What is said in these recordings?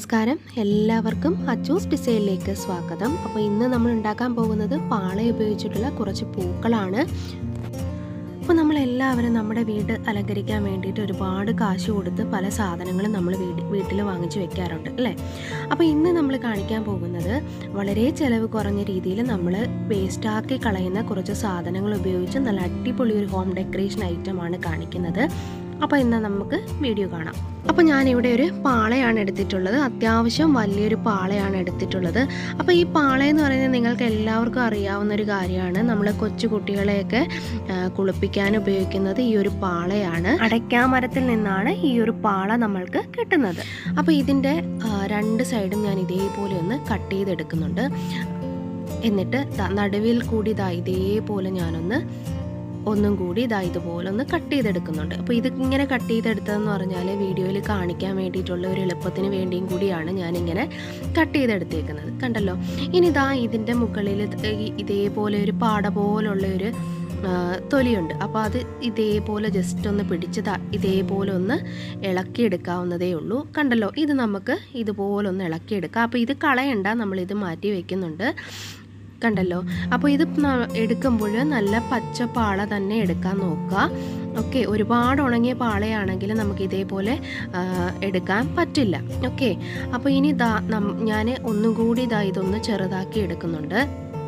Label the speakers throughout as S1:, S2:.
S1: നമസ്കാരം, എല്ലാവർക്കും അച്ചൂസ് ഡിസൈനിലേക്ക് സ്വാഗതം. അപ്പോൾ ഇന്ന് നമ്മൾ ഉണ്ടാക്കാൻ പോകുന്നത് പാള ഉപയോഗിച്ചിട്ടുള്ള കുറച്ച് പൂക്കളാണ്. അപ്പോൾ നമ്മളെല്ലാവരും നമ്മുടെ വീട് അലങ്കരിക്കാൻ വേണ്ടിയിട്ട് ഒരുപാട് കാശ് കൊടുത്ത് പല സാധനങ്ങളും നമ്മൾ വീട്ടിൽ വാങ്ങിച്ച് വെക്കാറുണ്ട് അല്ലേ. അപ്പോൾ ഇന്ന് നമ്മൾ കാണിക്കാൻ പോകുന്നത് വളരെ ചിലവ് കുറഞ്ഞ രീതിയിൽ നമ്മൾ വേസ്റ്റാക്കി കളയുന്ന കുറച്ച് സാധനങ്ങൾ ഉപയോഗിച്ച് നല്ല അടിപൊളി ഒരു ഹോം ഡെക്കറേഷൻ ഐറ്റമാണ് കാണിക്കുന്നത്. അപ്പോൾ ഇന്ന് നമുക്ക് വീഡിയോ കാണാം. അപ്പോൾ ഞാനിവിടെ ഒരു പാളയാണ് എടുത്തിട്ടുള്ളത്. അത്യാവശ്യം വലിയൊരു പാളയാണ് എടുത്തിട്ടുള്ളത്. അപ്പോൾ ഈ പാളയെന്ന് പറയുന്നത് നിങ്ങൾക്ക് എല്ലാവർക്കും അറിയാവുന്ന ഒരു കാര്യമാണ്. നമ്മൾ കൊച്ചു കുട്ടികളെയൊക്കെ കുളിപ്പിക്കാൻ ഉപയോഗിക്കുന്നത് ഈ ഒരു പാളയാണ്. അടയ്ക്കാ മരത്തിൽ നിന്നാണ് ഈ ഒരു പാള നമ്മൾക്ക് കിട്ടുന്നത്. അപ്പോൾ ഇതിൻ്റെ രണ്ട് സൈഡും ഞാൻ ഇതേപോലെ ഒന്ന് കട്ട് ചെയ്തെടുക്കുന്നുണ്ട്. എന്നിട്ട് നടുവിൽ കൂടി ഇതേപോലെ ഞാനൊന്നും കൂടി ഇതുപോലെ ഒന്ന് കട്ട് ചെയ്തെടുക്കുന്നുണ്ട്. അപ്പോൾ ഇത് ഇങ്ങനെ കട്ട് ചെയ്തെടുത്തതെന്ന് പറഞ്ഞാൽ വീഡിയോയിൽ കാണിക്കാൻ വേണ്ടിയിട്ടുള്ള ഒരു എളുപ്പത്തിന് വേണ്ടിയും കൂടിയാണ് ഞാനിങ്ങനെ കട്ട് ചെയ്തെടുത്തേക്കുന്നത്. കണ്ടല്ലോ. ഇനി ഇതിൻ്റെ മുകളിൽ ഇതേപോലെ ഒരു പാട പോലുള്ള ഒരു തൊലിയുണ്ട്. അപ്പോൾ അത് ഇതേപോലെ ജസ്റ്റ് ഒന്ന് പിടിച്ച് ഇതേപോലെ ഒന്ന് ഇളക്കിയെടുക്കാവുന്നതേ ഉള്ളൂ. കണ്ടല്ലോ. ഇത് നമുക്ക് ഇതുപോലെ ഒന്ന് ഇളക്കിയെടുക്കാം. അപ്പോൾ ഇത് കളയണ്ട, നമ്മളിത് മാറ്റി വയ്ക്കുന്നുണ്ട്. കണ്ടല്ലോ. അപ്പോൾ ഇത് എടുക്കുമ്പോൾ നല്ല പച്ച പാള തന്നെ എടുക്കാൻ നോക്കുക. ഓക്കെ. ഒരുപാട് ഉണങ്ങിയ പാളയാണെങ്കിൽ നമുക്ക് ഇതേപോലെ എടുക്കാൻ പറ്റില്ല. ഓക്കെ. അപ്പോൾ ഇനി ഞാൻ ഒന്നും കൂടി ഇതൊന്ന് ചെറുതാക്കി എടുക്കുന്നുണ്ട്.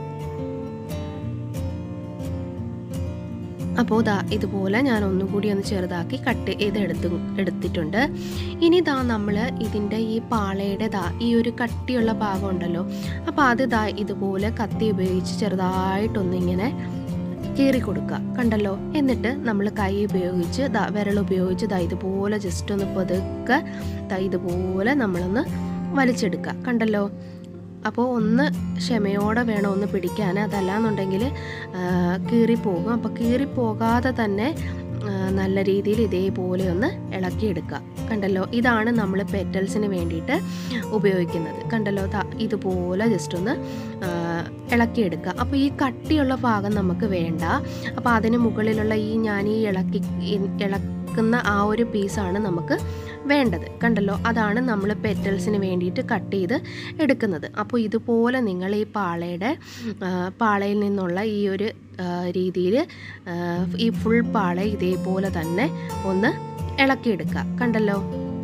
S1: അപ്പോൾ ഇതുപോലെ ഞാൻ ഒന്നും കൂടി ഒന്ന് ചെറുതാക്കി കട്ട് ചെയ്ത് എടുത്തിട്ടുണ്ട്. ഇനി നമ്മൾ ഇതിൻ്റെ ഈ പാളയുടെ ഈ ഒരു കട്ടിയുള്ള ഭാഗം ഉണ്ടല്ലോ, അപ്പോൾ അത് ഇതുപോലെ കത്തി ഉപയോഗിച്ച് ചെറുതായിട്ടൊന്നിങ്ങനെ കീറി കൊടുക്കുക. കണ്ടല്ലോ. എന്നിട്ട് നമ്മൾ കൈ ഉപയോഗിച്ച് വിരൽ ഉപയോഗിച്ച് ഇതുപോലെ ജസ്റ്റ് ഒന്ന് പതുക്കെ ഇതുപോലെ നമ്മളൊന്ന് വലിച്ചെടുക്കുക. കണ്ടല്ലോ. അപ്പോൾ ഒന്ന് ക്ഷമയോടെ വേണം ഒന്ന് പിടിക്കാൻ, അതല്ലാന്നുണ്ടെങ്കിൽ കീറിപ്പോകും. അപ്പോൾ കീറിപ്പോകാതെ തന്നെ നല്ല രീതിയിൽ ഇതേപോലെ ഒന്ന് ഇളക്കിയെടുക്കുക. കണ്ടല്ലോ. ഇതാണ് നമ്മൾ പെറ്റൽസിന് വേണ്ടിയിട്ട് ഉപയോഗിക്കുന്നത്. കണ്ടല്ലോ. ഇതുപോലെ ജസ്റ്റ് ഒന്ന് ഇളക്കിയെടുക്കുക. അപ്പോൾ ഈ കട്ടിയുള്ള ഭാഗം നമുക്ക് വേണ്ട. അപ്പോൾ അതിന് മുകളിലുള്ള ഞാൻ ഇളക്കുന്ന ആ ഒരു പീസാണ് നമുക്ക് വേണ്ടത്. കണ്ടല്ലോ. അതാണ് നമ്മൾ പെറ്റൽസിന് വേണ്ടിയിട്ട് കട്ട് ചെയ്ത് എടുക്കുന്നത്. അപ്പോൾ ഇതുപോലെ നിങ്ങൾ ഈ പാളയിൽ നിന്നുള്ള ഈ ഒരു രീതിയിൽ ഈ ഫുൾ പാള ഇതേപോലെ തന്നെ ഒന്ന് ഇളക്കിയെടുക്കുക. കണ്ടല്ലോ.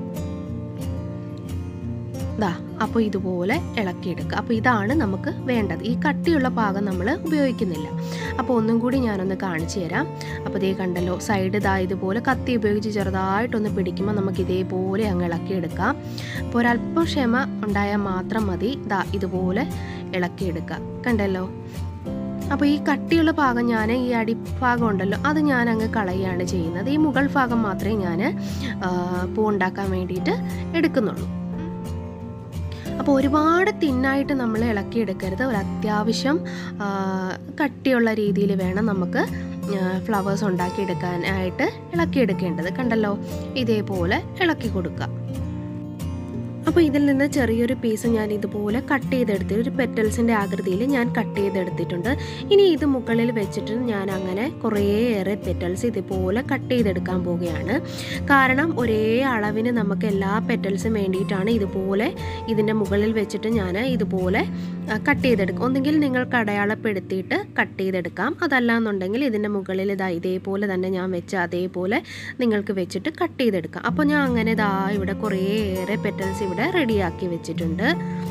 S1: അപ്പോൾ ഇതുപോലെ ഇളക്കിയെടുക്കുക. അപ്പോൾ ഇതാണ് നമുക്ക് വേണ്ടത്. ഈ കട്ടിയുള്ള ഭാഗം നമ്മൾ ഉപയോഗിക്കുന്നില്ല. അപ്പോൾ ഒന്നും കൂടി ഞാനൊന്ന് കാണിച്ചു തരാം. അപ്പോൾ കണ്ടല്ലോ. സൈഡ് ഇതുപോലെ കത്തി ഉപയോഗിച്ച് ചെറുതായിട്ടൊന്ന് പിടിക്കുമ്പോൾ നമുക്ക് ഇതേപോലെ അങ്ങ് ഇളക്കിയെടുക്കാം. അപ്പോൾ ഒരല്പം ക്ഷമ ഉണ്ടായാൽ മാത്രം മതി. ഇതുപോലെ ഇളക്കിയെടുക്കുക. കണ്ടല്ലോ. അപ്പോൾ ഈ കട്ടിയുള്ള ഭാഗം ഞാൻ ഈ അടിഭാഗം ഉണ്ടല്ലോ, അത് ഞാൻ അങ്ങ് കളയുകയാണ് ചെയ്യുന്നത്. ഈ മുകൾ ഭാഗം മാത്രമേ ഞാൻ പൂ ഉണ്ടാക്കാൻ വേണ്ടിയിട്ട് എടുക്കുന്നുള്ളൂ. അപ്പോൾ ഒരുപാട് തിന്നായിട്ട് നമ്മൾ ഇളക്കിയെടുക്കരുത്. ഒരു അത്യാവശ്യം കട്ടിയുള്ള രീതിയിൽ വേണം നമുക്ക് ഫ്ലവേഴ്സ് ഉണ്ടാക്കിയെടുക്കാനായിട്ട് ഇളക്കിയെടുക്കേണ്ടത്. കണ്ടല്ലോ. ഇതേപോലെ ഇളക്കി കൊടുക്കുക. അപ്പോൾ ഇതിൽ നിന്ന് ചെറിയൊരു പീസ് ഞാൻ ഇതുപോലെ കട്ട് ചെയ്തെടുത്തിട്ട് ഒരു പെറ്റൽസിൻ്റെ ആകൃതിയിൽ ഞാൻ കട്ട് ചെയ്തെടുത്തിട്ടുണ്ട്. ഇനി ഇത് മുകളിൽ വെച്ചിട്ട് ഞാൻ അങ്ങനെ കുറേയേറെ പെറ്റൽസ് ഇതുപോലെ കട്ട് ചെയ്തെടുക്കാൻ പോവുകയാണ്. കാരണം ഒരേ അളവിന് നമുക്ക് എല്ലാ പെറ്റൽസും വേണ്ടിയിട്ടാണ് ഇതുപോലെ ഇതിൻ്റെ മുകളിൽ വെച്ചിട്ട് ഞാൻ ഇതുപോലെ കട്ട് ചെയ്തെടുക്കും. ഒന്നുകിൽ നിങ്ങൾക്ക് അടയാളപ്പെടുത്തിയിട്ട് കട്ട് ചെയ്തെടുക്കാം, അതല്ലാന്നുണ്ടെങ്കിൽ ഇതിൻ്റെ മുകളിൽ ഇതേപോലെ തന്നെ ഞാൻ വെച്ച് അതേപോലെ നിങ്ങൾക്ക് വെച്ചിട്ട് കട്ട് ചെയ്തെടുക്കാം. അപ്പോൾ ഞാൻ അങ്ങനെ ഇവിടെ കുറേയേറെ പെറ്റൽസ് ഇവിടെ റെഡിയാക്കി വെച്ചിട്ടുണ്ട്.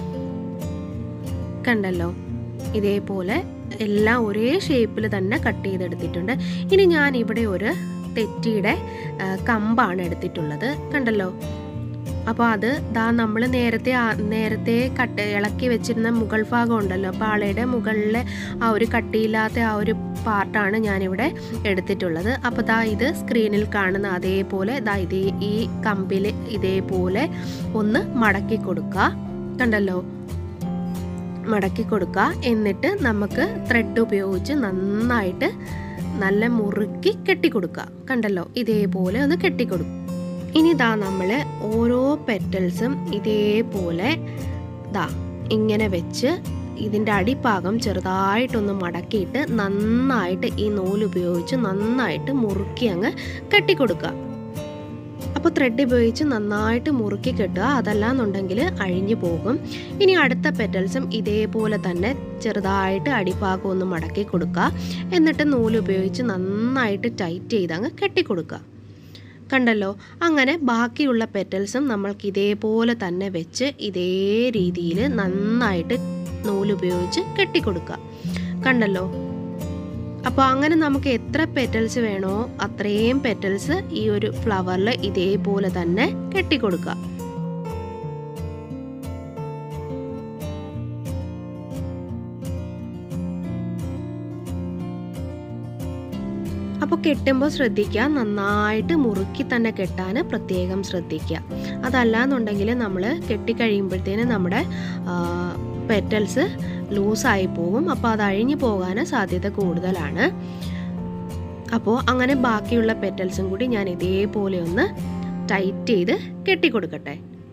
S1: കണ്ടല്ലോ. ഇതേപോലെ എല്ലാം ഒരേ ഷേപ്പിൽ തന്നെ കട്ട് ചെയ്തെടുത്തിട്ടുണ്ട്. ഇനി ഞാൻ ഇവിടെ ഒരു തെറ്റിയുടെ കമ്പാണ് എടുത്തിട്ടുള്ളത്. കണ്ടല്ലോ. അപ്പോൾ അത് നമ്മൾ നേരത്തെ ഇളക്കി വെച്ചിരുന്ന മുകൾ ഭാഗം ഉണ്ടല്ലോ, പാളയുടെ മുകളിലെ ആ ഒരു കട്ടിയില്ലാത്ത ആ ഒരു പാർട്ടാണ് ഞാനിവിടെ എടുത്തിട്ടുള്ളത്. അപ്പോൾ ഇത് സ്ക്രീനിൽ കാണുന്ന അതേപോലെ ഈ കമ്പിൽ ഇതേപോലെ ഒന്ന് മടക്കി കൊടുക്കുക. കണ്ടല്ലോ. മടക്കി കൊടുക്കുക. എന്നിട്ട് നമുക്ക് ത്രെഡ് ഉപയോഗിച്ച് നന്നായിട്ട് നല്ല മുറുക്കി കെട്ടിക്കൊടുക്കുക. കണ്ടല്ലോ. ഇതേപോലെ ഒന്ന് കെട്ടിക്കൊടുക്കുക. ഇനി നമ്മൾ ഓരോ പെറ്റൽസും ഇതേപോലെ ഇങ്ങനെ വെച്ച് ഇതിൻ്റെ അടിഭാഗം ചെറുതായിട്ടൊന്ന് മടക്കിയിട്ട് നന്നായിട്ട് ഈ നൂലുപയോഗിച്ച് നന്നായിട്ട് മുറുക്കി അങ്ങ് കെട്ടിക്കൊടുക്കുക. അപ്പോൾ ത്രെഡ് ഉപയോഗിച്ച് നന്നായിട്ട് മുറുക്കി കെട്ടുക, അതല്ലാന്നുണ്ടെങ്കിൽ അഴിഞ്ഞു പോകും. ഇനി അടുത്ത പെറ്റൽസും ഇതേപോലെ തന്നെ ചെറുതായിട്ട് അടിഭാഗം ഒന്ന് മടക്കി കൊടുക്കുക. എന്നിട്ട് നൂലുപയോഗിച്ച് നന്നായിട്ട് ടൈറ്റ് ചെയ്ത് അങ്ങ് കെട്ടിക്കൊടുക്കുക. കണ്ടല്ലോ, അങ്ങനെ ബാക്കിയുള്ള പെറ്റൽസും നമ്മൾക്ക് ഇതേപോലെ തന്നെ വെച്ച് ഇതേ രീതിയിൽ നന്നായിട്ട് നൂലുപയോഗിച്ച് കെട്ടിക്കൊടുക്കുക. കണ്ടല്ലോ, അപ്പോൾ അങ്ങനെ നമുക്ക് എത്ര പെറ്റൽസ് വേണോ അത്രയും പെറ്റൽസ് ഈ ഒരു ഫ്ലവറിൽ ഇതേപോലെ തന്നെ കെട്ടിക്കൊടുക്കുക. അപ്പോൾ കെട്ടുമ്പോൾ ശ്രദ്ധിക്കുക, നന്നായിട്ട് മുറുക്കി തന്നെ കെട്ടാൻ പ്രത്യേകം ശ്രദ്ധിക്കുക. അതല്ലാന്നുണ്ടെങ്കിൽ നമ്മൾ കെട്ടിക്കഴിയുമ്പോഴത്തേന് നമ്മുടെ പെറ്റൽസ് ലൂസായി പോകും. അപ്പോൾ അത് അഴിഞ്ഞു പോകാൻ സാധ്യത കൂടുതലാണ്. അപ്പോൾ അങ്ങനെ ബാക്കിയുള്ള പെറ്റൽസും കൂടി ഞാൻ ഇതേപോലെ ഒന്ന് ടൈറ്റ് ചെയ്ത് കെട്ടിക്കൊടുക്കട്ടെ.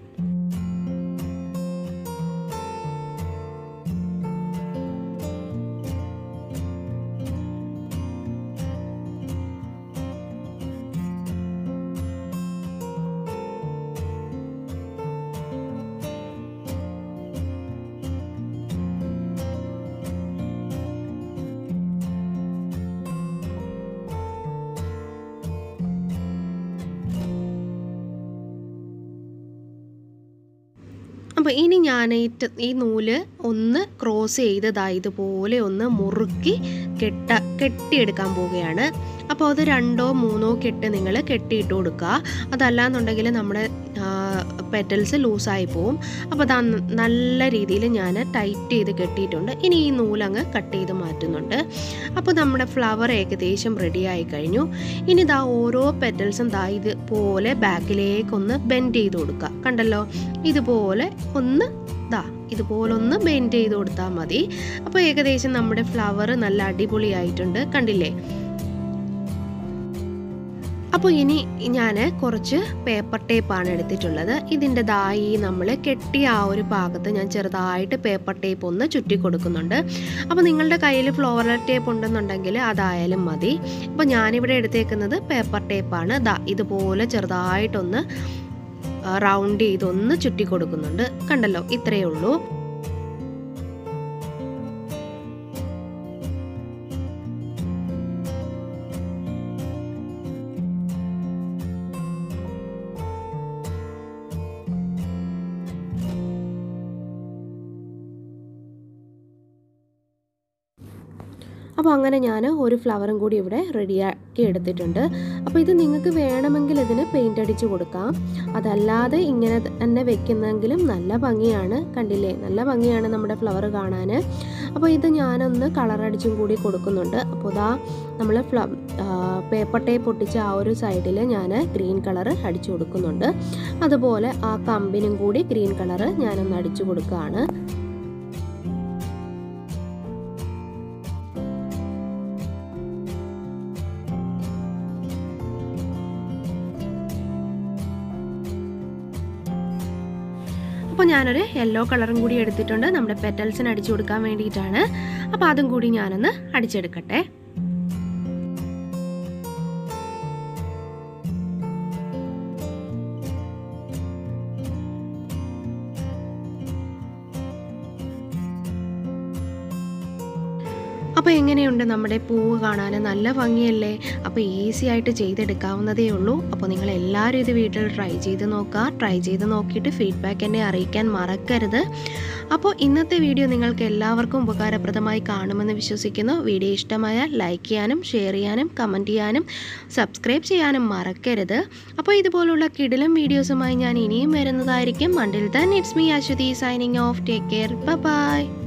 S1: അപ്പോൾ ഇനി ഞാൻ ഈ നൂല് ഒന്ന് ക്രോസ് ചെയ്തതാ ഇതുപോലെ ഒന്ന് മുറുക്കി കെട്ടിയെടുക്കാൻ പോവുകയാണ്. അപ്പോൾ അത് 2 or 3 കെട്ട് നിങ്ങൾ കെട്ടിയിട്ട് കൊടുക്കുക. അതല്ലാന്നുണ്ടെങ്കിൽ നമ്മുടെ പെറ്റൽസ് ലൂസായി പോവും. അപ്പോൾ അത് നല്ല രീതിയിൽ ഞാൻ ടൈറ്റ് ചെയ്ത് കെട്ടിയിട്ടുണ്ട്. ഇനി ഈ നൂലങ്ങ് കട്ട് ചെയ്ത് മാറ്റുന്നുണ്ട്. അപ്പോൾ നമ്മുടെ ഫ്ലവർ ഏകദേശം റെഡിയായി കഴിഞ്ഞു. ഇനി ഇതാ ഓരോ പെറ്റൽസും ഇതുപോലെ ബാക്കിലേക്കൊന്ന് ബെൻഡ് ചെയ്ത് കൊടുക്കുക. കണ്ടല്ലോ, ഇതുപോലെ ഒന്ന് ഇതുപോലൊന്ന് ബെൻഡ് ചെയ്ത് കൊടുത്താൽ മതി. അപ്പോൾ ഏകദേശം നമ്മുടെ ഫ്ലവർ നല്ല അടിപൊളിയായിട്ടുണ്ട്. കണ്ടില്ലേ? അപ്പോൾ ഇനി ഞാൻ കുറച്ച് പേപ്പർ ടേപ്പാണ് എടുത്തിട്ടുള്ളത്. ഇതിൻ്റെ നമ്മൾ കെട്ടിയ ആ ഒരു ഭാഗത്ത് ഞാൻ ചെറുതായിട്ട് പേപ്പർ ടേപ്പ് ഒന്ന് ചുറ്റി കൊടുക്കുന്നുണ്ട്. അപ്പോൾ നിങ്ങളുടെ കയ്യിൽ ഫ്ലോറൽ ടേപ്പ് ഉണ്ടെന്നുണ്ടെങ്കിൽ അതായാലും മതി. അപ്പോൾ ഞാനിവിടെ എടുത്തേക്കുന്നത് പേപ്പർ ടേപ്പാണ്. ഇതുപോലെ ചെറുതായിട്ടൊന്ന് റൗണ്ട് ചെയ്തൊന്ന് ചുറ്റി കൊടുക്കുന്നുണ്ട്. കണ്ടല്ലോ, ഇത്രയേ ഉള്ളൂ. അപ്പോൾ അങ്ങനെ ഞാൻ ഒരു ഫ്ലവറും കൂടി ഇവിടെ റെഡിയാക്കി എടുത്തിട്ടുണ്ട്. അപ്പോൾ ഇത് നിങ്ങൾക്ക് വേണമെങ്കിൽ ഇതിന് പെയിൻ്റ് അടിച്ച് കൊടുക്കാം. അതല്ലാതെ ഇങ്ങനെ തന്നെ വെക്കുന്നെങ്കിലും നല്ല ഭംഗിയാണ്. കണ്ടില്ലേ, നല്ല ഭംഗിയാണ് നമ്മുടെ ഫ്ലവർ കാണാൻ. അപ്പോൾ ഇത് ഞാനൊന്ന് കളറടിച്ചും കൂടി കൊടുക്കുന്നുണ്ട്. അപ്പോൾ നമ്മൾ പേപ്പർ ടേപ്പ് ഒട്ടിച്ച ആ ഒരു സൈഡിൽ ഞാൻ ഗ്രീൻ കളർ അടിച്ചു കൊടുക്കുന്നുണ്ട്. അതുപോലെ ആ കമ്പിനും കൂടി ഗ്രീൻ കളർ ഞാനൊന്ന് അടിച്ചു കൊടുക്കുകയാണ്. അപ്പോൾ ഞാനൊരു യെല്ലോ കളറും കൂടി എടുത്തിട്ടുണ്ട്. നമ്മുടെ പെറ്റൽസിന് അടിച്ചു കൊടുക്കാൻ വേണ്ടിയിട്ടാണ്. അപ്പോൾ അതും കൂടി ഞാനൊന്ന് അടിച്ചെടുക്കട്ടെ. അപ്പോൾ എങ്ങനെയുണ്ട് നമ്മുടെ പൂവ് കാണാൻ? നല്ല ഭംഗിയല്ലേ? അപ്പോൾ ഈസി ആയിട്ട് ചെയ്തെടുക്കാവുന്നതേ ഉള്ളൂ. അപ്പോൾ നിങ്ങൾ എല്ലാവരും ഇത് വീട്ടിൽ ട്രൈ ചെയ്ത് നോക്കുക. ട്രൈ ചെയ്ത് നോക്കിയിട്ട് ഫീഡ്ബാക്ക് എന്നെ അറിയിക്കാൻ മറക്കരുത്. അപ്പോൾ ഇന്നത്തെ വീഡിയോ നിങ്ങൾക്ക് എല്ലാവർക്കും ഉപകാരപ്രദമായി കാണുമെന്ന് വിശ്വസിക്കുന്നു. വീഡിയോ ഇഷ്ടമായാൽ ലൈക്ക് ചെയ്യാനും ഷെയർ ചെയ്യാനും കമൻറ്റ് ചെയ്യാനും സബ്സ്ക്രൈബ് ചെയ്യാനും മറക്കരുത്. അപ്പോൾ ഇതുപോലുള്ള കിടിലം വീഡിയോസുമായി ഞാൻ ഇനിയും വരുന്നതായിരിക്കും. Until then, it's me Ashwati signing off. Take care. Bye bye.